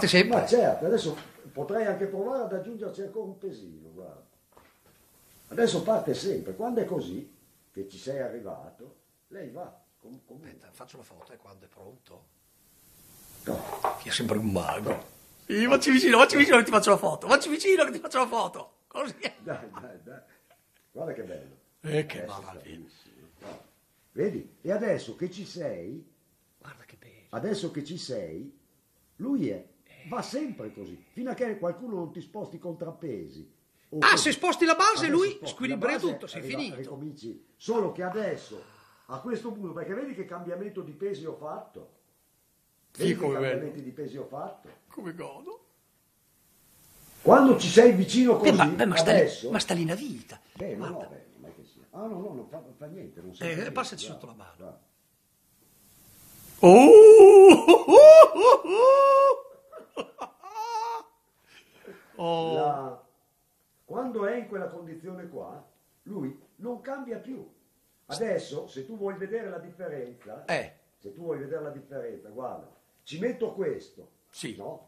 parte sempre. Ma certo, adesso potrei anche provare ad aggiungerci ancora un pesino, guarda. Adesso parte sempre, quando è così, che ci sei arrivato, lei va. Aspetta, faccio la foto, quando è pronto? No. Che è sempre un mago. Facci vicino che ti faccio la foto. Facci vicino che ti faccio la foto. Così. Dai. Guarda che bello. Che Adesso meraviglia. guarda. Vedi? E adesso che ci sei, Guarda che bello. adesso che ci sei, lui va sempre così, fino a che qualcuno non ti sposti i contrappesi. O Ah, così. se sposti la base, Adesso lui sposti squilibra la base, tutto, sei finito. Ricominci. Solo che adesso, a questo punto, perché vedi che cambiamento di pesi ho fatto? Vedi Sì, che come cambiamenti bello. di pesi ho fatto? Come godo. Quando ci sei vicino così, Ma adesso... sta lì una vita. Beh, no, Guarda. beh, non è che sia. Ah, no, non fa niente. Non serve niente, Passaci guarda, sotto la mano. guarda. Oh. Quando è in quella condizione qua, lui non cambia più. Adesso, se tu vuoi vedere la differenza, guarda, ci metto questo, Sì. no?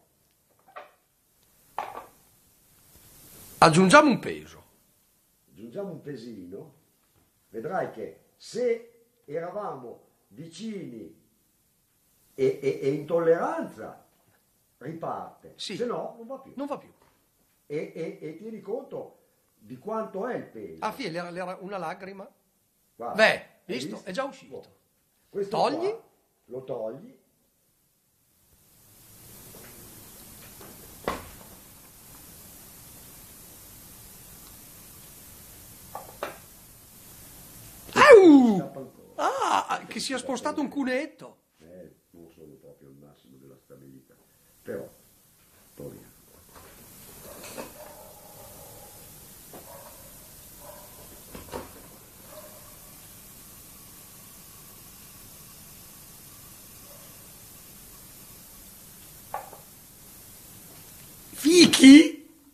Aggiungiamo un peso. Aggiungiamo un pesino, vedrai che se eravamo vicini e intolleranza, riparte, Sì. se no non va più. Non va più. E tieni conto di quanto è il peso. Ah, figlia, era una lacrima. Guarda, Beh, hai visto? È già uscito. Questo Togli. qua, lo togli. Scappa ancora. Ah, che sia spostato un cunetto. Non sono proprio il massimo della stabilità, però proviamo. Fichi?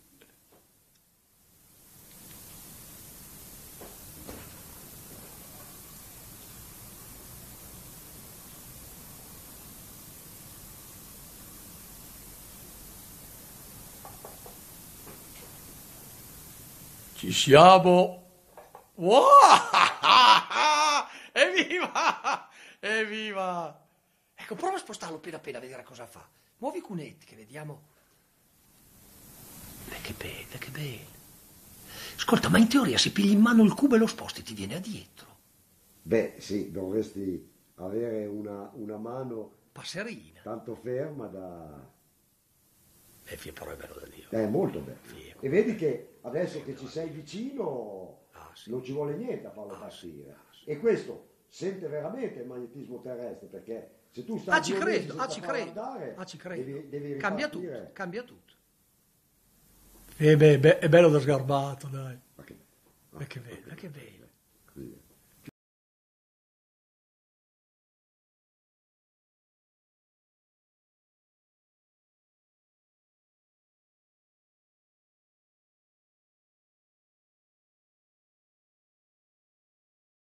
Ci siamo. Wow! Evviva! Evviva! Ecco, prova a spostarlo appena appena a vedere cosa fa. Muovi i cunetti che vediamo. Che bello, che bello. Ascolta, ma in teoria se pigli in mano il cubo e lo sposti ti viene addietro. Beh, sì, dovresti avere una mano Passerina. tanto ferma da... Però è bello da Dio. È molto bello. Sì. E vedi che adesso che ci sei vicino Sì. non ci vuole niente a farlo partire. E questo sente veramente il magnetismo terrestre, perché se tu stai ci 2 mesi credo, senza ci farlo credo. andare, Ci credo. devi Cambia ripartire. tutto, cambia tutto. Beh, è bello da sgarbato, dai. Ma che Che bello, che bello. Così.